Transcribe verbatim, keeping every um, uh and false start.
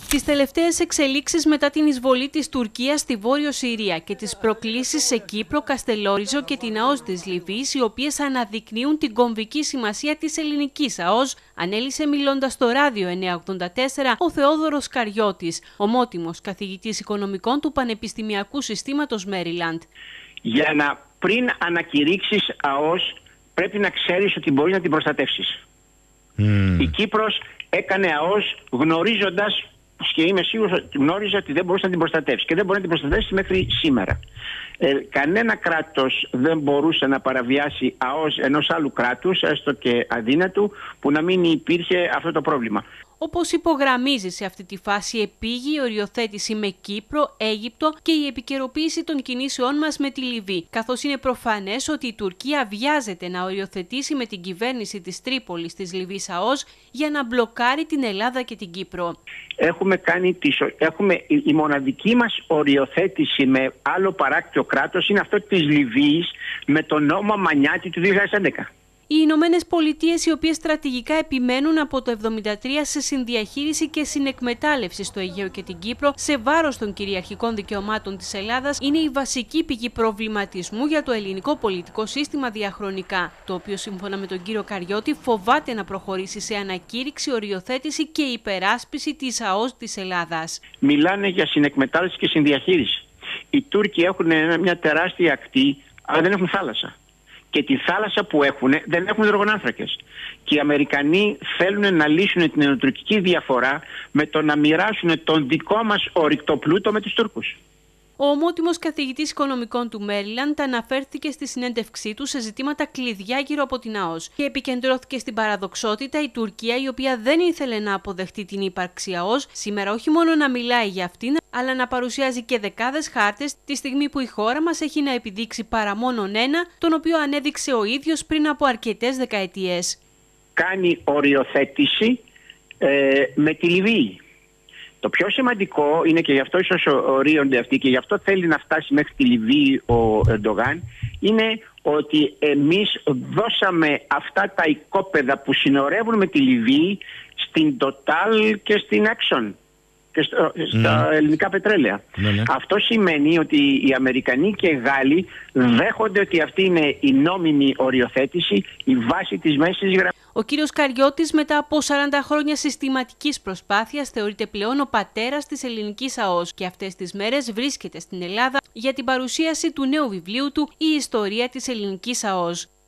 Τις τελευταίες εξελίξεις μετά την εισβολή της Τουρκίας στη Βόρειο Συρία και τις προκλήσεις σε Κύπρο, Καστελόριζο και την ΑΟΣ της Λιβύης, οι οποίες αναδεικνύουν την κομβική σημασία της ελληνικής ΑΟΣ, ανέλησε μιλώντας στο ράδιο εννιακόσια ογδόντα τέσσερα ο Θεόδωρος Καριώτης, ομότιμος καθηγητής οικονομικών του Πανεπιστημιακού Συστήματος Μέριλαντ. Για να πριν ανακηρύξεις ΑΟΣ πρέπει να ξέρεις ότι μπορείς να την προστατεύσεις. Mm. Η Κύπρος έκανε ΑΟΣ γνωρίζοντας, και είμαι σίγουρος ότι γνώριζε ότι δεν μπορούσε να την προστατεύσει και δεν μπορεί να την προστατεύσει μέχρι σήμερα. Ε, κανένα κράτος δεν μπορούσε να παραβιάσει ΑΟΣ ενός άλλου κράτους, έστω και αδύνατου, που να μην υπήρχε αυτό το πρόβλημα. Όπως υπογραμμίζει σε αυτή τη φάση επίγει η οριοθέτηση με Κύπρο, Αίγυπτο και η επικαιροποίηση των κινήσεών μας με τη Λιβύη, καθώς είναι προφανές ότι η Τουρκία βιάζεται να οριοθετήσει με την κυβέρνηση της Τρίπολης της Λιβύης ΑΟΣ για να μπλοκάρει την Ελλάδα και την Κύπρο. Έχουμε κάνει τις, έχουμε, η μοναδική μας οριοθέτηση με άλλο παράκτιο κράτος είναι αυτό της Λιβύης με τον νόμο Μανιάτη του δύο χιλιάδες έντεκα. Οι Ηνωμένες Πολιτείες, οι οποίες στρατηγικά επιμένουν από το εβδομήντα τρία σε συνδιαχείριση και συνεκμετάλλευση στο Αιγαίο και την Κύπρο σε βάρος των κυριαρχικών δικαιωμάτων της Ελλάδας, είναι η βασική πηγή προβληματισμού για το ελληνικό πολιτικό σύστημα διαχρονικά, το οποίο σύμφωνα με τον κύριο Καριώτη φοβάται να προχωρήσει σε ανακήρυξη, οριοθέτηση και υπεράσπιση της ΑΟΣ της Ελλάδας. Μιλάνε για συνεκμετάλλευση και συνδιαχείριση. Οι Τούρκοι έχουν μια τεράστια ακτή, αλλά δεν έχουν θάλασσα. Και τη θάλασσα που έχουν δεν έχουν υδρογονάνθρακες. Και οι Αμερικανοί θέλουν να λύσουν την ενωτουρκική διαφορά με το να μοιράσουν τον δικό μας ορυκτό πλούτο με τους Τούρκους. Ο ομότιμος καθηγητής οικονομικών του Μέριλαντ αναφέρθηκε στη συνέντευξή του σε ζητήματα κλειδιά γύρω από την ΑΟΣ και επικεντρώθηκε στην παραδοξότητα η Τουρκία, η οποία δεν ήθελε να αποδεχτεί την ύπαρξη ΑΟΣ, σήμερα όχι μόνο να μιλάει για αυτήν, αλλά να παρουσιάζει και δεκάδες χάρτες τη στιγμή που η χώρα μας έχει να επιδείξει παρά μόνον ένα, τον οποίο ανέδειξε ο ίδιος πριν από αρκετές δεκαετίες. Κάνει οριοθέτηση ε, με τη Λιβύη. Το πιο σημαντικό είναι, και γι' αυτό ίσως ορίονται αυτοί και γι' αυτό θέλει να φτάσει μέχρι τη Λιβύη ο Ερντογάν, είναι ότι εμείς δώσαμε αυτά τα οικόπεδα που συνορεύουν με τη Λιβύη στην Total και στην Exxon και στο, στα mm. ελληνικά πετρέλαια. Mm. Αυτό σημαίνει ότι οι Αμερικανοί και οι Γάλλοι δέχονται ότι αυτή είναι η νόμιμη οριοθέτηση, η βάση της μέσης γραμμής. Ο κύριος Καριώτης, μετά από σαράντα χρόνια συστηματικής προσπάθειας, θεωρείται πλέον ο πατέρας της ελληνικής ΑΟΣ και αυτές τις μέρες βρίσκεται στην Ελλάδα για την παρουσίαση του νέου βιβλίου του «Η ιστορία της ελληνικής ΑΟΣ».